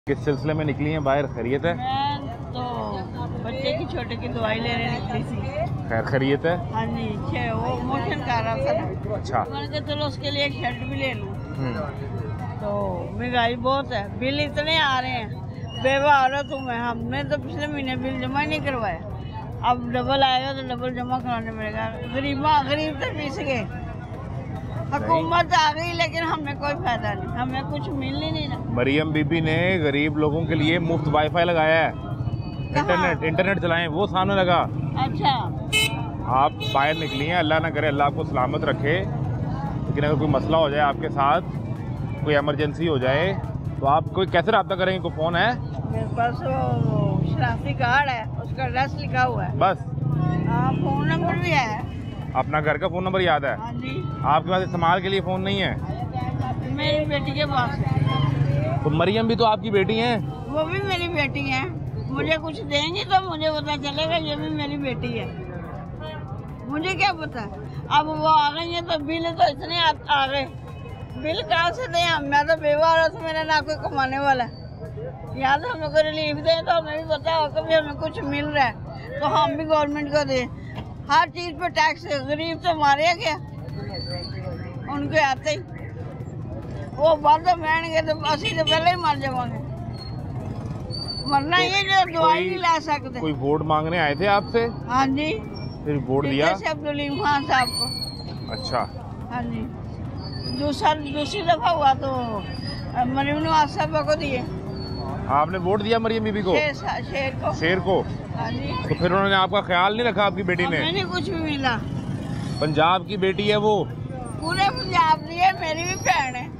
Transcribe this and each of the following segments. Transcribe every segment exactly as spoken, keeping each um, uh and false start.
किस सिलसिले में निकली हैं बाहर? खैरियत है? मैं तो बच्चे की छोटे की दवाई लेने निकली थी। खैर खैरियत है? हाँ जी, वो मोशन कर रहा था ना। अच्छा, मैंने कहा चलो उसके लिए एक शर्ट भी ले लूँ। तो महंगाई बहुत है, बिल इतने आ रहे हैं, बेवा औरत हूँ मैं। हमने तो पिछले महीने बिल जमा ही नहीं करवाया, अब डबल आएगा तो डबल जमा कराने पड़ेगा। गरीबा गरीब तो पीस गए, हुकूमत आ गई लेकिन हमें कोई फायदा नहीं, हमें कुछ मिल ही नहीं रहा। मरियम बीबी ने गरीब लोगों के लिए मुफ्त वाईफाई लगाया है, इंटरनेट इंटरनेट चलाएं, वो सामने लगा। अच्छा, आप बाहर निकली हैं, अल्लाह ना करे अल्लाह आपको सलामत रखे, लेकिन अगर कोई मसला हो जाए आपके साथ, कोई इमरजेंसी हो जाए, तो आप कोई कैसे रब्ता करेंगे? कोई फ़ोन है? मेरे पास वो शनाख्ती कार्ड है, उसका एड्रेस लिखा हुआ है बस। हाँ, फोन नंबर भी है। अपना घर का फ़ोन नंबर याद है? हाँ जी। आपके पास इस्तेमाल के लिए फ़ोन नहीं है? मेरी बेटी के पास है। तो मरियम भी तो आपकी बेटी हैं? वो भी मेरी बेटी है, मुझे कुछ देंगी तो मुझे पता चलेगा ये भी मेरी बेटी है। मुझे क्या पता, अब वो आ गई है तो बिल तो इतने आ, आ गए, बिल कहाँ से दें? मैं तो बेवा औरत हूँ, मेरा ना कोई कमाने वाला है। या तो हमें कोई रिलीफ दें तो हमें भी पता हो कभी हमें कुछ मिल रहा है तो हम भी गवर्नमेंट को दें। हर चीज़ पे टैक्स, गरीब तो मारे क्या उनके आते ही, वो बाद में बहन तो असी तो पहले ही मर जावांगे। मरना ही है, जो दवाई नहीं ला सकते। कोई वोट मांगने आए थे आपसे? हाँ जी। फिर वोट दिया? अब्दुलीम खान साहब को। अच्छा। हाँ जी। दूसरा दूसरी दफा हुआ तो मरियम नवाज साहब को दिए। आपने वोट दिया मरियम बीबी को? शेर, शेर को। शेर को? हाँ जी। तो फिर उन्होंने आपका ख्याल नहीं रखा आपकी बेटी ने? मैंने कुछ भी मिला। पंजाब की बेटी है वो? पूरे पंजाब की है, मेरी भी भैन है,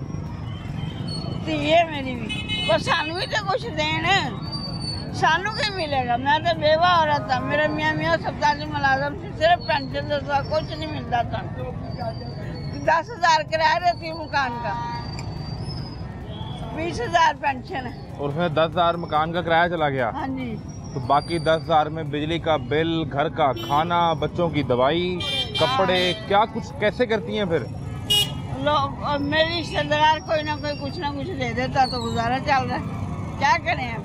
है मेरी भी, पर सानू भी तो कुछ देन, सानू क्या मिलेगा? मैं तो बेवा औरत था, मेरा मियाँ मियाँ सप्ताह मुलाजम से सिर्फ पेंशन देता, कुछ नहीं मिलता था। दस हजार किराया रहती है मकान का, बीस हजार पेंशन है, और फिर दस हजार मकान का किराया चला गया। हाँ जी। तो बाकी दस हजार में बिजली का बिल, घर का खाना, बच्चों की दवाई, कपड़े, क्या कुछ कैसे करती हैं फिर? लोग और मेरे रिश्तेदार कोई ना कोई कुछ ना कुछ दे देता तो गुजारा चल रहा है, क्या करें हम?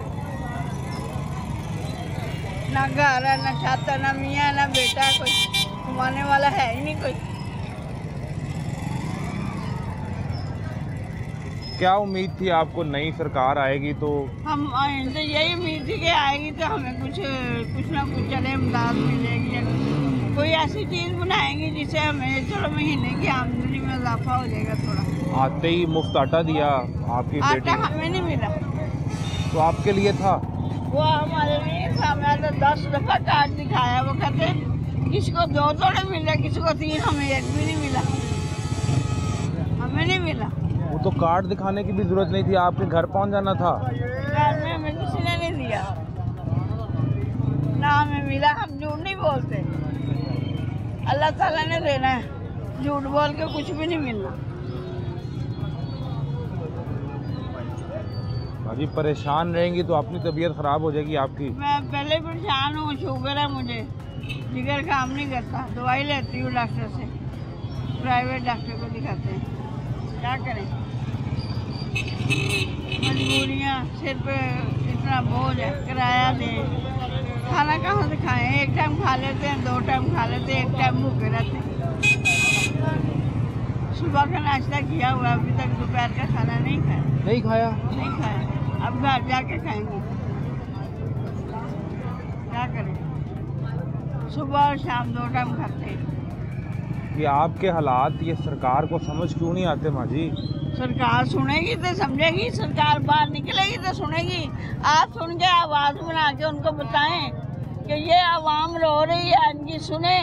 ना घर है, ना छाता, ना मियाँ, ना बेटा, कोई कमाने वाला है ही नहीं कोई। क्या उम्मीद थी आपको नई सरकार आएगी तो? हम तो यही उम्मीद थी कि आएगी तो हमें कुछ कुछ ना कुछ चले इमदाद मिलेगी, कोई ऐसी चीज़ बनाएंगे जिससे हमें चलो महीने की आमदनी में इजाफा हो जाएगा थोड़ा। आते ही मुफ्त आटा दिया आपकी बेटी? आटा हमें नहीं मिला। तो आपके लिए था? वो हमारे लिए था, मैं तो दस दफा कार्ड दिखाया, वो कहते किसी को दो थोड़े मिला, किसी को तीन, हमें एक भी नहीं मिला, हमें नहीं मिला। वो तो कार्ड दिखाने की भी जरूरत नहीं थी, आपके घर पहुंच जाना था। घर में हमें किसी ने नहीं दिया, ना हमें मिला। हम झूठ नहीं बोलते, अल्लाह ताला ने देना है, झूठ बोल के कुछ भी नहीं मिलना। अभी परेशान रहेंगी तो अपनी तबीयत खराब हो जाएगी आपकी। मैं पहले परेशान हूँ, शुगर है मुझे, जिगर काम नहीं करता, दवाई लेती हूँ डॉक्टर से, प्राइवेट डॉक्टर को दिखाते हैं, क्या करें? मजबूरियाँ, सिर पे इतना बोझ है, किराया दें, खाना कहाँ से खाएं? एक टाइम खा लेते हैं, दो टाइम खा लेते हैं, एक टाइम भूखे रहते हैं। सुबह का नाश्ता किया हुआ, अभी तक दोपहर का खाना नहीं खाया। नहीं खाया? नहीं खाया, अब घर जाके खाएंगे, क्या करें? सुबह और शाम दो टाइम खाते हैं। कि आपके हालात ये सरकार को समझ क्यों नहीं आते माँ जी? सरकार सुनेगी तो समझेगी, सरकार बाहर निकलेगी तो सुनेगी। आप सुन के आवाज बना के उनको बताएं कि ये आवाम रो रही है, इनकी सुने।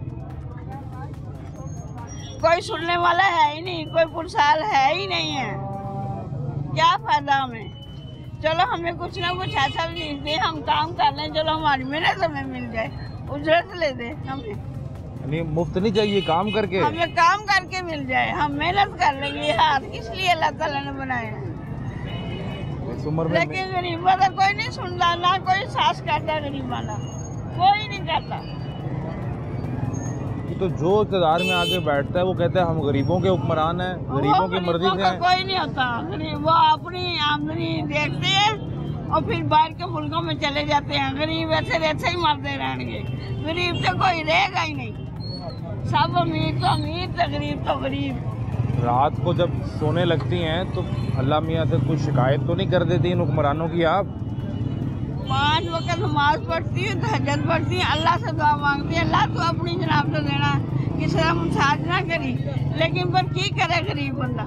कोई सुनने वाला है ही नहीं, कोई पुरसाल है ही नहीं है, क्या फायदा हमें? चलो हमें कुछ ना कुछ ऐसा भी दे, हम काम कर लें, चलो हमारी मेहनत हमें मिल जाए, उजरत ले दे हमें। नहीं, मुफ्त नहीं चाहिए, काम करके, हमें काम करके मिल जाए, हम मेहनत कर लेंगे। हाथ किस लिए अल्लाह ताला ने बनाए हैं? इस उम्र में। लेकिन गरीबा का कोई नहीं सुनता, ना कोई सास करता, गरीबा ना कोई नहीं करता। तो जो इक़्तिदार में आके बैठता है वो कहता है हम गरीबों के हुक्मरान हैं, गरीबों की मर्जी से हैं। कोई नहीं होता गरीब, वो अपनी आमदनी देखते हैं और फिर बाहर के मुल्कों में चले जाते हैं। गरीब ऐसे ऐसे ही मरते रहेंगे, गरीब तो कोई रहेगा ही नहीं। सब अमीर तो अमीर तो गरीब तो गरीब। रात को जब सोने लगती हैं तो अल्लाह मियाँ से कोई शिकायत तो नहीं कर देती इन हुक्मरानों की आप? पाँच वक्त नमाज पढ़ती हूँ, तहज्जुद पढ़ती हूँ, अल्लाह से दुआ मांगती है, अल्लाह तो अपनी जनाब तो देना, किसी तरह मुसाज ना करी, लेकिन पर की करे गरीब बंदा।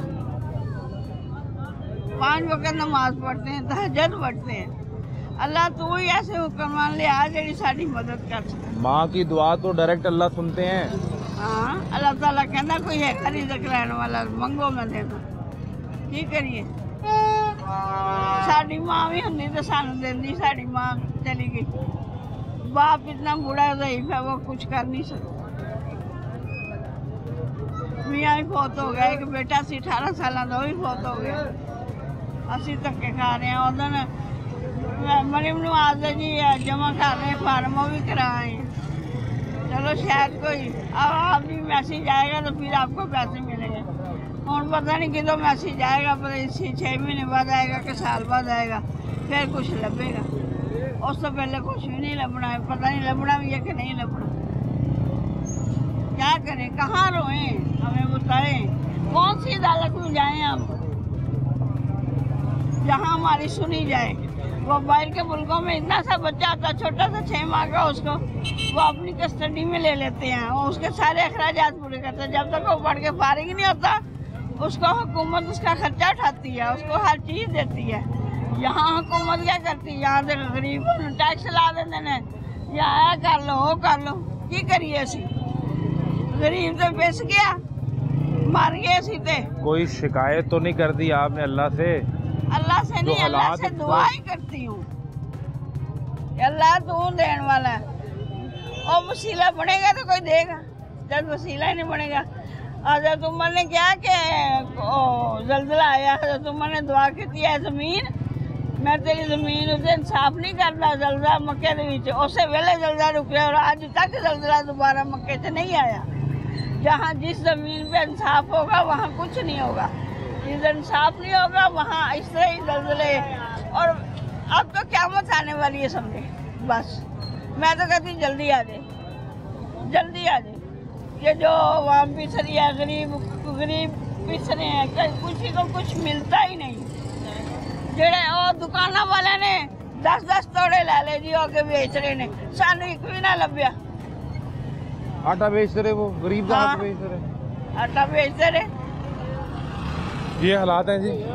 पाँच वक्त नमाज पढ़ते हैं, तहज्जुद पढ़ते हैं, अल्लाह तू ही ऐसे हुक्मरान ले आ जेड़ी साडी मदद कर सके। माँ की दुआ तो डायरेक्ट अल्लाह सुनते हैं। हाँ, अल्लाह ताला कहना कोई है रिज़्क़ लेने वाला, मंगो मैं देना। की करिए, साड़ी माँ भी होंगी तो सानू देंदी, साड़ी माँ चली गई, बाप इतना बूढ़ा ज़ईफ़ है वो कुछ कर नहीं सकता। मियाँ भी फौत हो गया, एक बेटा सी अठारह साल का वो भी फौत हो गया। असी धक्के खा रहे हैं। उधर मरीम नू आदत जी जमा कर रहे हैं, फार्म वो भी कराए। चलो शायद कोई अब आप भी मैसेज आएगा तो फिर आपको पैसे मिलेंगे। और पता नहीं कितों मैसेज आएगा, पता इसी छः महीने बाद आएगा कि साल बाद आएगा, फिर कुछ लभेगा। उस तो पहले कुछ भी नहीं लभना है, पता नहीं लभना भी है कि नहीं लभना। क्या करें, कहाँ रोएं, हमें बताएं, कौन सी अदालत में जाएं हम जहाँ हमारी सुनी जाए। वो बाहर के मुल्कों में इतना सा बच्चा आता छोटा सा छः माह का, उसको वो अपनी कस्टडी में ले लेते हैं, वो उसके सारे अखराजात पूरे करते हैं। जब तक वो पढ़ के फारिग नहीं होता उसको हुकूमत उसका खर्चा उठाती है, उसको हर चीज़ देती है। यहाँ हुकूमत क्या करती है, यहाँ से गरीब टैक्स ला देते हैं, यहाँ कर लो वो कर लो, की करिए असी गरीब तो बेच गया, मर गए सीधे। कोई शिकायत तो नहीं कर दी आपने अल्लाह से? अल्लाह से नहीं, अल्लाह से दुआ ही करती हूँ, अल्लाह तू देने वाला है। और वसीला बनेगा तो कोई देगा, जब वसीला ही नहीं बनेगा। और जब तुमने क्या कि जल्जला आया तो तुमने दुआ की है ज़मीन, मैं तेरी ज़मीन उसे इंसाफ नहीं करता। जल्जला मक्के के विच उस वेले जल्जला रुके और आज तक जल्जला दोबारा मक्के से नहीं आया। जहाँ जिस ज़मीन पे इंसाफ होगा वहाँ कुछ नहीं होगा, जिस इंसाफ नहीं होगा वहाँ इस तरह ही जल्जले। और अब तो क़यामत आने वाली है समझे, बस मैं तो कहती जल्दी आ जाए, जल्दी आ जाए। ये जो वहाँ पिस रही है, गरीब गरीब पिस रहे हैं, किसी को कुछ मिलता ही नहीं। जेड़े और दुकाना वाले ने दस दस तोड़े ला ले जी होके बेच रहे ने, सानू एक भी ना लभ्या। आटा बेच रहे वो गरीब का, हाँ, आटा बेच रहे आटा बेचते रहे। ये हालात हैं जी।